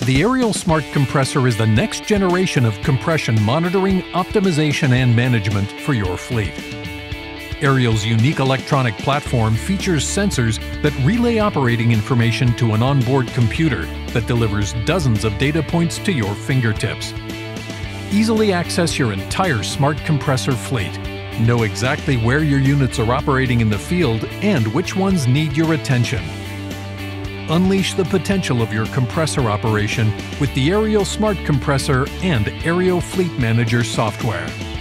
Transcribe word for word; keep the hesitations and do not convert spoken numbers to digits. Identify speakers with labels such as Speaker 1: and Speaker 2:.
Speaker 1: The Ariel Smart Compressor is the next generation of compression monitoring, optimization, and management for your fleet. Ariel's unique electronic platform features sensors that relay operating information to an onboard computer that delivers dozens of data points to your fingertips. Easily access your entire smart compressor fleet. Know exactly where your units are operating in the field and which ones need your attention. Unleash the potential of your compressor operation with the Ariel Smart Compressor and Ariel Fleet Manager software.